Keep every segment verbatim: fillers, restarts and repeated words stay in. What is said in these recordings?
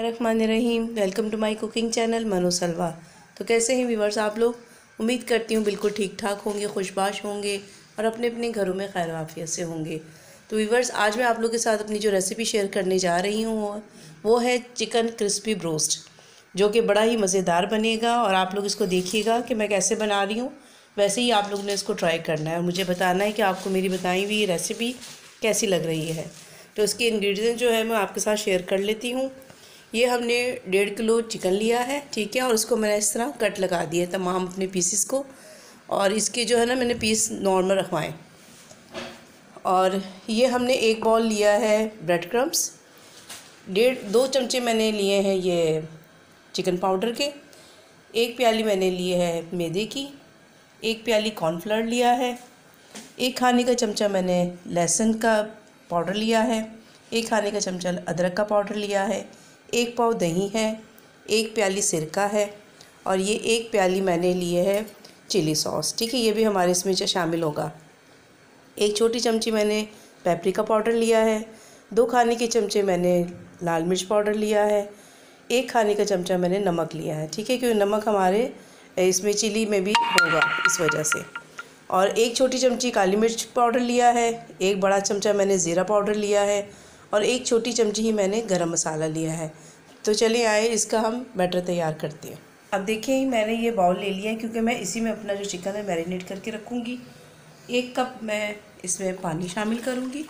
बिस्मिल्लाहिर्रहमानिर्रहीम। Welcome to my cooking channel Manu Salwa. तो कैसे हैं व्यूवर्स आप लोग? उम्मीद करती हूँ बिल्कुल ठीक ठाक होंगे, खुशबाश होंगे और अपने अपने घरों में खैर आफियत से होंगे। तो व्यूवर्स, आज मैं आप लोगों के साथ अपनी जो रेसिपी शेयर करने जा रही हूँ वो है चिकन क्रिस्पी ब्रोस्ट, जो कि बड़ा ही मज़ेदार बनेगा। और आप लोग इसको देखिएगा कि मैं कैसे बना रही हूँ, वैसे ही आप लोगों ने इसको ट्राई करना है और मुझे बताना है कि आपको मेरी बताई हुई ये रेसिपी कैसी लग रही है। तो इसके इंग्रेडिएंट जो है मैं आपके साथ शेयर कर लेती हूँ। ये हमने डेढ़ किलो चिकन लिया है, ठीक है, और इसको मैंने इस तरह कट लगा दिए तमाम अपने पीसेस को। और इसके जो है ना मैंने पीस नॉर्मल रखवाएं। और ये हमने एक बाउल लिया है ब्रेड क्रम्स, डेढ़ दो चमचे मैंने लिए हैं ये चिकन पाउडर के, एक प्याली मैंने ली है मैदे की, एक प्याली कॉर्नफ्लोर लिया है, एक खाने का चमचा मैंने लहसुन का पाउडर लिया है, एक खाने का चमचा अदरक का पाउडर लिया है, एक पाव दही है, एक प्याली सिरका है और ये एक प्याली मैंने लिए है चिली सॉस, ठीक है, ये भी हमारे इसमें शामिल होगा। एक छोटी चमची मैंने पेपरिका पाउडर लिया है, दो खाने के चमचे मैंने लाल मिर्च पाउडर लिया है, एक खाने का चमचा मैंने नमक लिया है, ठीक है, क्योंकि नमक हमारे इसमें चिली में भी होगा इस वजह से। और एक छोटी चमची काली मिर्च पाउडर लिया है, एक बड़ा चमचा मैंने ज़ीरा पाउडर लिया है और एक छोटी चमची ही मैंने गरम मसाला लिया है। तो चलिए आए इसका हम बैटर तैयार करते हैं। अब देखिए मैंने ये बाउल ले लिया है क्योंकि मैं इसी में अपना जो चिकन है मैरिनेट करके रखूँगी। एक कप मैं इसमें पानी शामिल करूँगी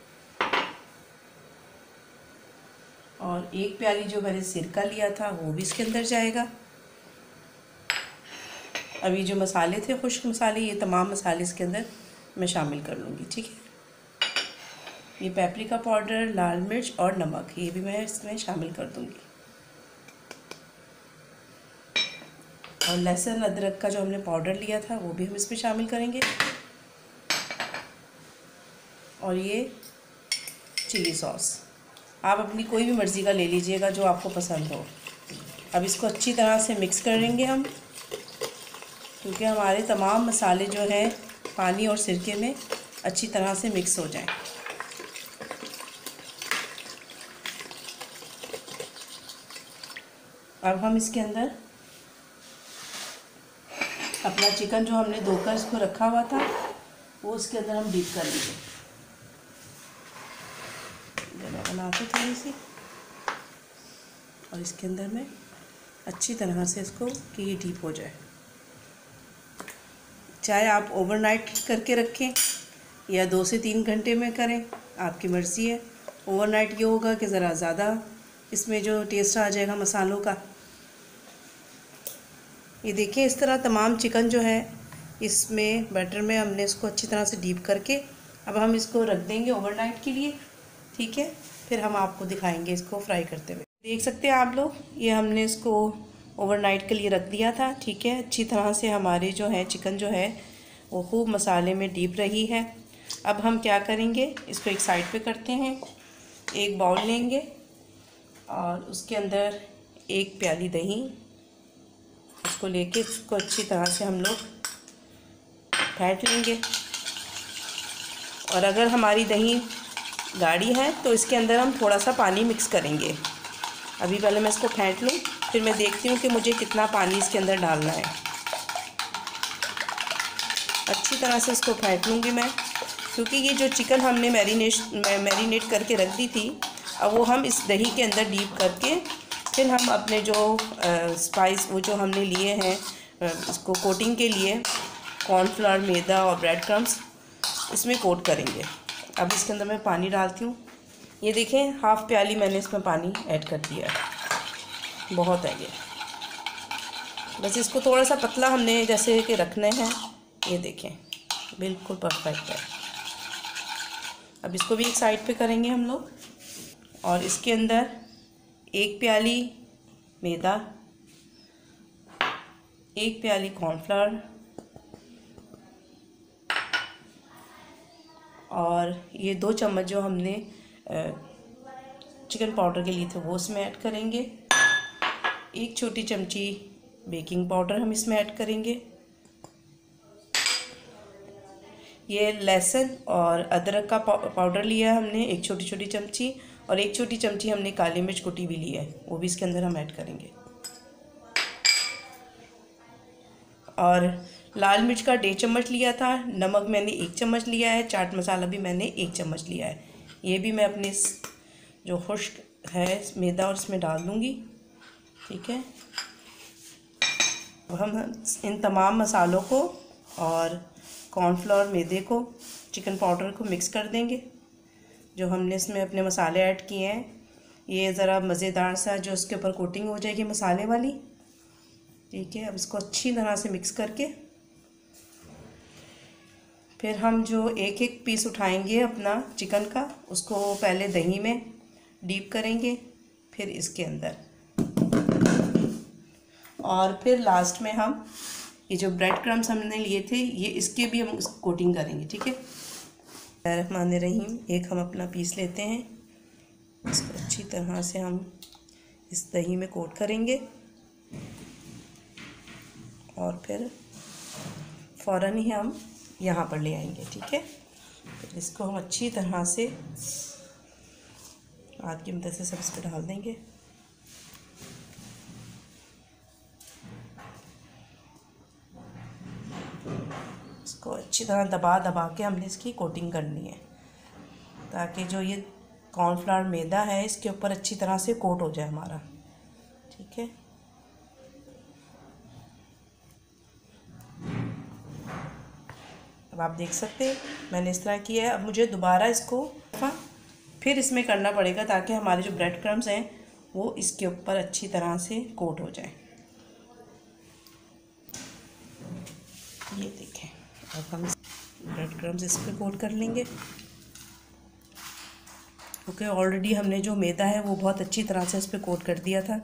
और एक प्याली जो मैंने सिरका लिया था वो भी इसके अंदर जाएगा। अभी जो मसाले थे खुश्क मसाले, ये तमाम मसाले इसके अंदर मैं शामिल कर लूँगी, ठीक है। ये पेपरिका पाउडर, लाल मिर्च और नमक, ये भी मैं इसमें शामिल कर दूँगी। और लहसुन अदरक का जो हमने पाउडर लिया था वो भी हम इसमें शामिल करेंगे। और ये चिली सॉस आप अपनी कोई भी मर्ज़ी का ले लीजिएगा जो आपको पसंद हो। अब इसको अच्छी तरह से मिक्स करेंगे हम, क्योंकि हमारे तमाम मसाले जो हैं पानी और सिरके में अच्छी तरह से मिक्स हो जाएं। अब हम इसके अंदर अपना चिकन जो हमने धोकर इसको रखा हुआ था वो इसके अंदर हम डीप कर लेंगे। जगह बनाते थोड़ी सी और इसके अंदर में अच्छी तरह से इसको कि ये डीप हो जाए। चाहे आप ओवरनाइट करके रखें या दो से तीन घंटे में करें, आपकी मर्ज़ी है। ओवरनाइट ये होगा कि ज़रा ज़्यादा इसमें जो टेस्ट आ जाएगा मसालों का। ये देखिए इस तरह तमाम चिकन जो है इसमें बैटर में हमने इसको अच्छी तरह से डीप करके अब हम इसको रख देंगे ओवरनाइट के लिए, ठीक है। फिर हम आपको दिखाएंगे इसको फ्राई करते हुए। देख सकते हैं आप लोग, ये हमने इसको ओवरनाइट के लिए रख दिया था, ठीक है। अच्छी तरह से हमारे जो है चिकन जो है वो खूब मसाले में डीप रही है। अब हम क्या करेंगे, इसको एक साइड पे करते हैं। एक बाउल लेंगे और उसके अंदर एक प्याली दही, उसको लेके इसको अच्छी तरह से हम लोग फेंट लेंगे। और अगर हमारी दही गाढ़ी है तो इसके अंदर हम थोड़ा सा पानी मिक्स करेंगे। अभी पहले मैं इसको फेंट लूँ, फिर मैं देखती हूँ कि मुझे कितना पानी इसके अंदर डालना है। अच्छी तरह से इसको फेंट लूँगी मैं, क्योंकि ये जो चिकन हमने मैरिनेट मैरिनेट करके रख दी थी, अब वो हम इस दही के अंदर डीप करके फिर हम अपने जो आ, स्पाइस वो जो हमने लिए हैं इसको कोटिंग के लिए कॉर्नफ्लोर, मैदा और ब्रेड क्रम्स इसमें कोट करेंगे। अब इसके अंदर मैं पानी डालती हूँ। ये देखें हाफ़ प्याली मैंने इसमें पानी ऐड कर दिया है, बहुत है ये। बस इसको थोड़ा सा पतला हमने जैसे कि रखने हैं। ये देखें बिल्कुल परफेक्ट है। अब इसको भी एक साइड पे करेंगे हम लोग। और इसके अंदर एक प्याली मैदा, एक प्याली कॉर्नफ्लोर और ये दो चम्मच जो हमने चिकन पाउडर के लिए थे वो इसमें ऐड करेंगे। एक छोटी चमची बेकिंग पाउडर हम इसमें ऐड करेंगे। ये लहसुन और अदरक का पाउडर लिया है हमने एक छोटी छोटी चमची, और एक छोटी चमची हमने काली मिर्च कुटी भी ली है, वो भी इसके अंदर हम ऐड करेंगे। और लाल मिर्च का डेढ़ चम्मच लिया था, नमक मैंने एक चम्मच लिया है, चाट मसाला भी मैंने एक चम्मच लिया है। ये भी मैं अपने जो खुश्क है मैदा और इसमें डाल दूँगी। ठीक है, अब हम इन तमाम मसालों को और कॉर्नफ्लोर, मैदे को, चिकन पाउडर को मिक्स कर देंगे। जो हमने इसमें अपने मसाले ऐड किए हैं, ये ज़रा मज़ेदार सा जो उसके ऊपर कोटिंग हो जाएगी मसाले वाली। ठीक है, अब इसको अच्छी तरह से मिक्स करके फिर हम जो एक एक पीस उठाएंगे अपना चिकन का, उसको पहले दही में डीप करेंगे, फिर इसके अंदर, और फिर लास्ट में हम ये जो ब्रेड क्रम्स हमने लिए थे, ये इसके भी हम कोटिंग करेंगे। ठीक है, रहमान रहीम, एक हम अपना पीस लेते हैं, इसको अच्छी तरह से हम इस दही में कोट करेंगे और फिर फ़ौरन ही हम यहाँ पर ले आएंगे। ठीक है, फिर इसको हम अच्छी तरह से हाथ की मदद से सब इस पर डाल देंगे। इसको अच्छी तरह दबा दबा के हमने इसकी कोटिंग करनी है, ताकि जो ये कॉर्नफ्लावर मैदा है इसके ऊपर अच्छी तरह से कोट हो जाए हमारा। ठीक है, अब आप देख सकते हैं मैंने इस तरह किया है। अब मुझे दोबारा इसको फिर इसमें करना पड़ेगा, ताकि हमारे जो ब्रेड क्रम्स हैं वो इसके ऊपर अच्छी तरह से कोट हो जाए। ये देखें, अब हम ब्रेड क्रम्स इस पर कोट कर लेंगे। ओके, ऑलरेडी हमने जो मैदा है वो बहुत अच्छी तरह से इस पर कोट कर दिया था।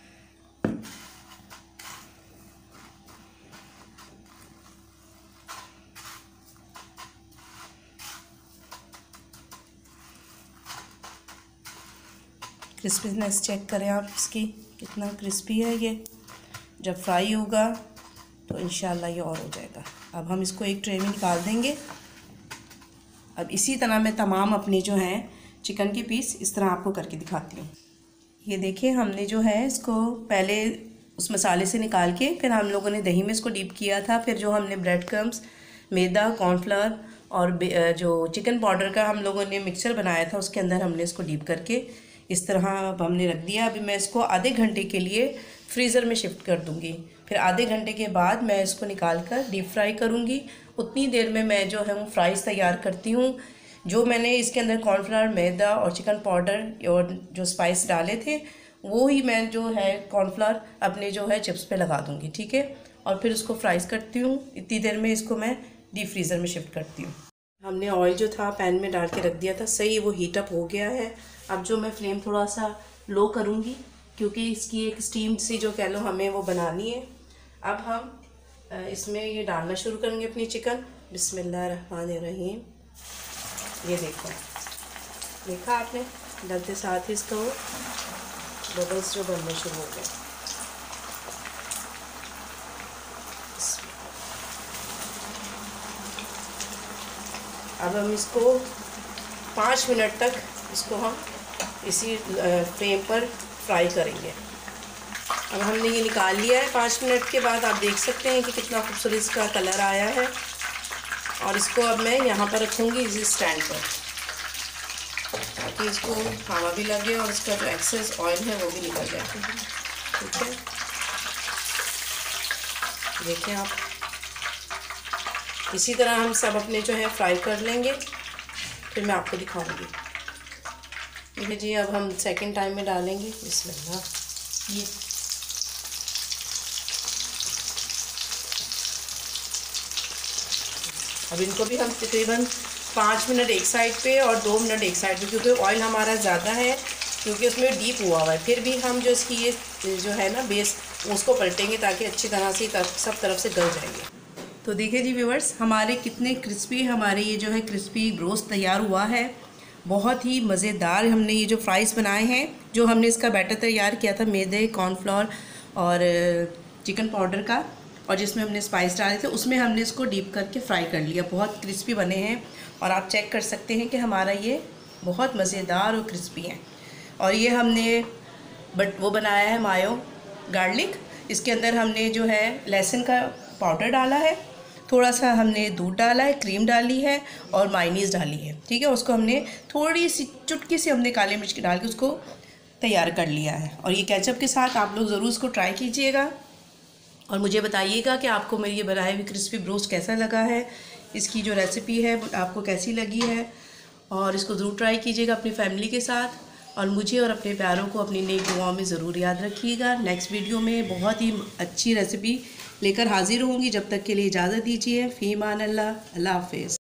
क्रिस्पीनेस चेक करें आप इसकी, कितना क्रिस्पी है ये। जब फ्राई होगा तो इंशाल्लाह ये और हो जाएगा। अब हम इसको एक ट्रे में निकाल देंगे। अब इसी तरह मैं तमाम अपने जो हैं चिकन के पीस इस तरह आपको करके दिखाती हूँ। ये देखिए, हमने जो है इसको पहले उस मसाले से निकाल के फिर हम लोगों ने दही में इसको डीप किया था। फिर जो हमने ब्रेड क्रम्स, मैदा, कॉर्नफ्लावर और जो चिकन पाउडर का हम लोगों ने मिक्सचर बनाया था, उसके अंदर हमने इसको डीप करके इस तरह अब हमने रख दिया। अभी मैं इसको आधे घंटे के लिए फ्रीज़र में शिफ्ट कर दूँगी। फिर आधे घंटे के बाद मैं इसको निकाल कर डीप फ्राई करूँगी। उतनी देर में मैं जो है वो फ्राइज़ तैयार करती हूँ। जो मैंने इसके अंदर कॉर्नफ्लावर, मैदा और चिकन पाउडर और जो स्पाइस डाले थे, वो ही मैं जो है कॉर्नफ्लावर अपने जो है चिप्स पे लगा दूँगी। ठीक है, और फिर उसको फ्राइज़ करती हूँ। इतनी देर में इसको मैं डीप फ्रीज़र में शिफ्ट करती हूँ। हमने ऑयल जो था पैन में डाल के रख दिया था, सही वो हीट अप हो गया है। अब जो मैं फ्लेम थोड़ा सा लो करूँगी, क्योंकि इसकी एक स्टीम सी जो कह लो हमें वो बनानी है। अब हम इसमें ये डालना शुरू करेंगे अपनी चिकन। बिस्मिल्लाहिर्रहमानिर्रहीम। ये देखो, देखा आपने, डालते साथ ही इसका वो बबल्स जो बनने शुरू हो गए। अब हम इसको पाँच मिनट तक इसको हम इसी फ्लेम पर फ्राई करेंगे। अब हमने ये निकाल लिया है। पाँच मिनट के बाद आप देख सकते हैं कि कितना खूबसूरत इसका कलर आया है। और इसको अब मैं यहाँ पर रखूँगी इसी स्टैंड पर, ताकि इसको हवा भी लगे और इसका जो एक्सेस ऑयल है वो भी निकल जाए। ठीक है, देखिए आप, इसी तरह हम सब अपने जो है फ्राई कर लेंगे, फिर मैं आपको दिखाऊंगी। देखिए जी, अब हम सेकंड टाइम में डालेंगे। बिस्मिल्लाह। ये अब इनको भी हम तकरीबन पाँच मिनट एक साइड पे और दो मिनट एक साइड पे, क्योंकि ऑयल हमारा ज़्यादा है, क्योंकि उसमें डीप हुआ हुआ है। फिर भी हम जो इसकी ये जो है ना बेस, उसको पलटेंगे ताकि अच्छी तरह से सब तरफ से गल जाएंगे। तो देखिए जी व्यूअर्स, हमारे कितने क्रिस्पी हमारे ये जो है क्रिस्पी रोस्ट तैयार हुआ है। बहुत ही मज़ेदार हमने ये जो फ्राइज़ बनाए हैं। जो हमने इसका बैटर तैयार किया था मैदे, कॉर्नफ्लोर और चिकन पाउडर का, और जिसमें हमने स्पाइस डाले थे, उसमें हमने इसको डीप करके फ्राई कर लिया। बहुत क्रिस्पी बने हैं और आप चेक कर सकते हैं कि हमारा ये बहुत मज़ेदार और क्रिस्पी हैं। और ये हमने बट वो बनाया है मायो गार्लिक। इसके अंदर हमने जो है लहसुन का पाउडर डाला है, थोड़ा सा हमने दूध डाला है, क्रीम डाली है और मायोनीज़ डाली है, ठीक है। उसको हमने थोड़ी सी चुटकी से हमने काली मिर्च डाल के उसको तैयार कर लिया है। और ये केचप के साथ आप लोग ज़रूर इसको ट्राई कीजिएगा और मुझे बताइएगा कि आपको मेरी ये बनाई हुई क्रिस्पी ब्रोस्ट कैसा लगा है, इसकी जो रेसिपी है आपको कैसी लगी है। और इसको ज़रूर ट्राई कीजिएगा अपनी फैमिली के साथ और मुझे और अपने प्यारों को अपनी नेक दुआओं में ज़रूर याद रखिएगा। नेक्स्ट वीडियो में बहुत ही अच्छी रेसिपी लेकर हाजिर होंगी। जब तक के लिए इजाज़त दीजिए। फ़ी मान अल्लाह, अल्लाह हाफ़िज़।